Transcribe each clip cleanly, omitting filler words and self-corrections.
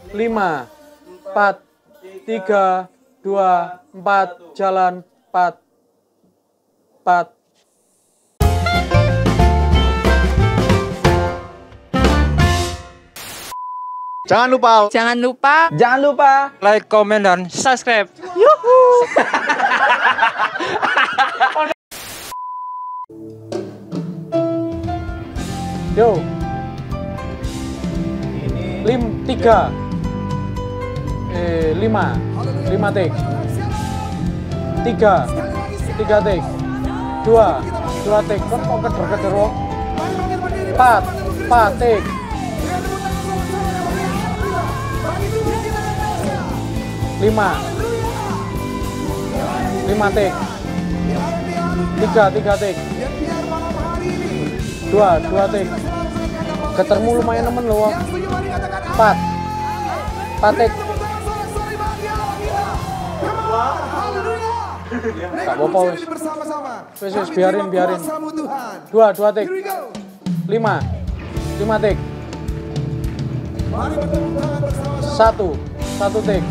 5, 4, 3, 2, 4, jalan 4, 4. Jangan lupa like, komen, dan subscribe. Yuhu. Yo. 5 take. 3 take. 2 take. Kok keder-keder wong. 4 take. 5 take. 3 take. 2 take. Getermu lumayan nemen loh. 4 take. Gak apa-apa wis. Wis biarin. 2 take. 5 take. 1 take.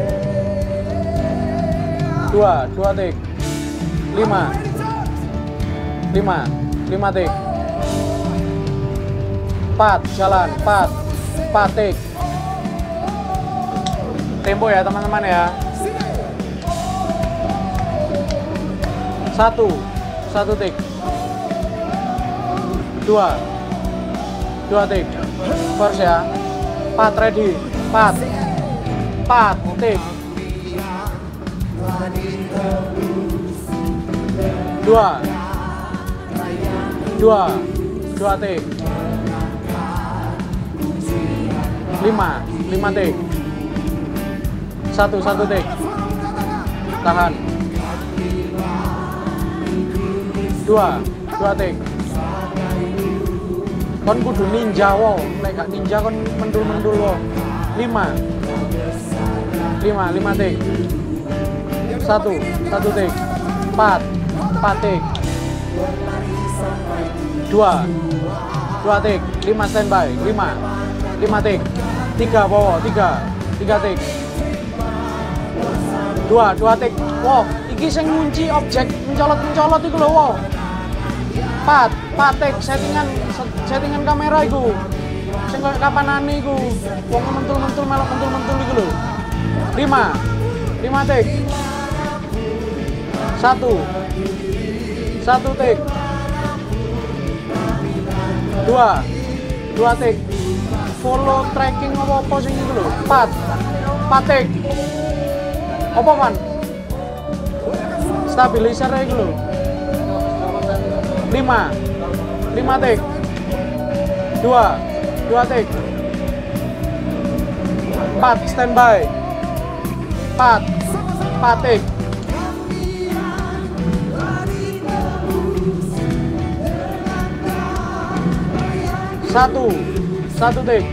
2 take. 5 take. 4 jalan 4 take. Tempo ya teman-teman ya. 1 take. 2 take. First ya. 4 ready. 4 take. 2 take. 5 take. 1 take. Tahan. 2 take. Kon kudu ninja wo, lek gak ninja kon mendul-mendul wo. 5 take. 1 take. 4 take. 2 take. 5 standby. 5 take. 3 bawa. 3 take. 2 take. Wow, iki sing ngunci objek mencolot iku lho wow. 4 take settingan kamera iku. Sing koyo kapanane iku. Wong mentul-mentul melok mentul-mentul iku lho. 5 take. 1 take. 2 take. Follow tracking apa sing iku lho. 4 take. Apa kan? Stabilizer iku lho. 5 take. 2 take. 4 standby. 4 take. 1 take.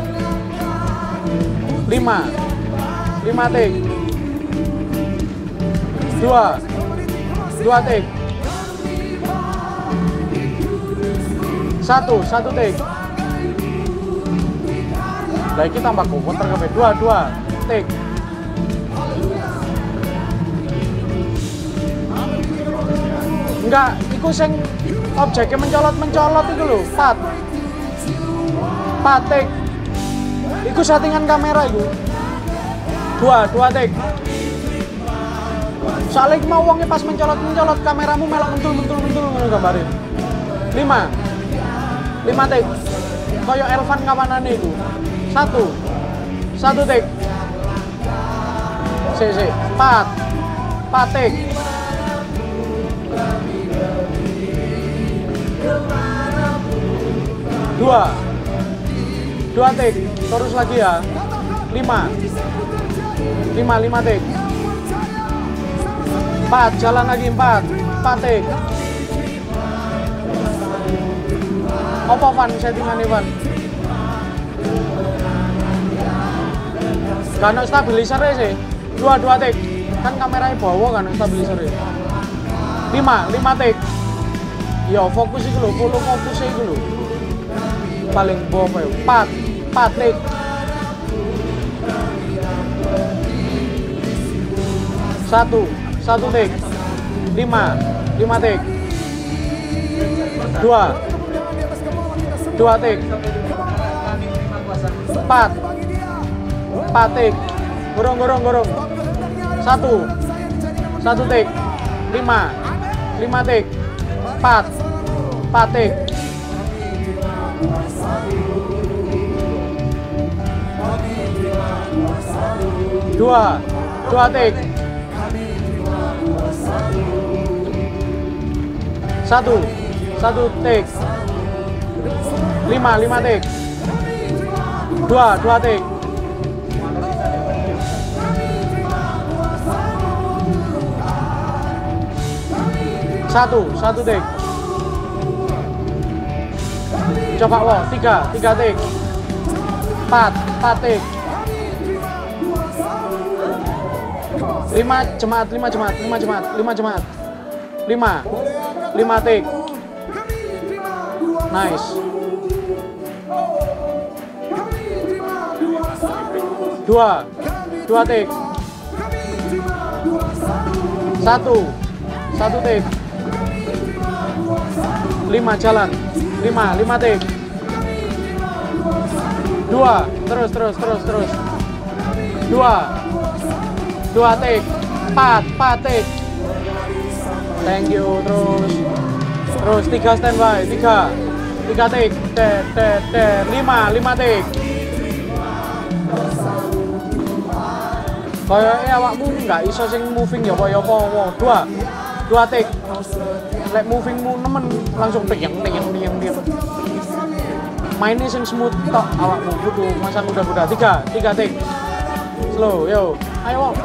5 take. 2 take. 1 take. Lah iki tambah komputer kabeh. 2 take. Enggak, iku sing objeknya mencolot iku lho. 4 take. Iku settingan kamera iku. 2 take. Soalnya mau wongnya pas mencolot kameramu melok mentul ngono gambarin. 5 take. Koyo Elvan kawanane iku. 1 take. 4 take. 2 take. Terus lagi ya. 5 take. 4 jalan lagi 4 take. Apa Van settingan Van? Gak ada stabilizer sih. 2 take. Kan kameranya bawa kan stabilizer. 5 take. Ya fokus iku lho, follow fokus iku lho. Paling bawa ya. 4 take. Satu take. 5 take. 2 take. 4 take. Gorong. 1 take. 5 take. 4 take. 2 take. 1 take. 5 take. 2 take. 1 take. Coba wow, 3 take. 4 take. 5 jemaat. 5 take. Nice. 2 take. 1 take. 5 jalan. 5 take. 2 terus. 2 take. 4 take. Thank you. Terus 3 standby. 3 take. 5 take. Kayaknya awakmu nggak iso sing moving ya apa. 2 take. Like movingmu nemen langsung tiang. Mainnya sing smooth tok awakmu kudu masa muda-muda. 3 take. Slow, yo. Ayo wong.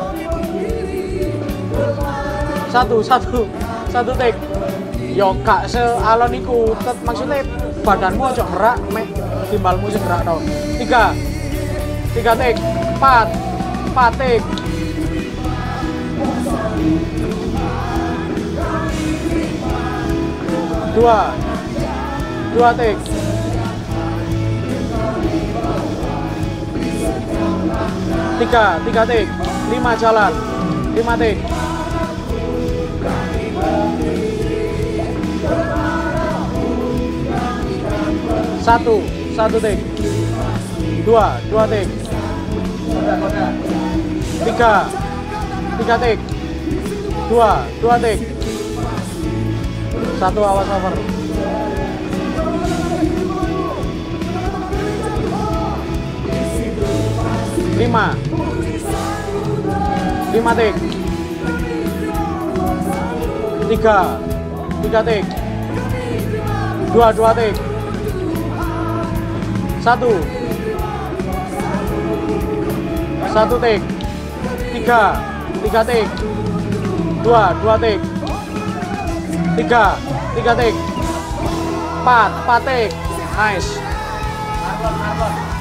1 take. Yo gak sealon iku, maksudnya badanmu aja gerak mek timbalmu sing gerak tau. 3 take. 4 take. 2 take. 3 take. 5 jalan. 5 take. 1 take. 2 take. 3 take. 2 take. 1 awas over. 5 take. 3 take. 2 take. 1 take. 3 take. 2 take. 3 take. 4 take. Nice.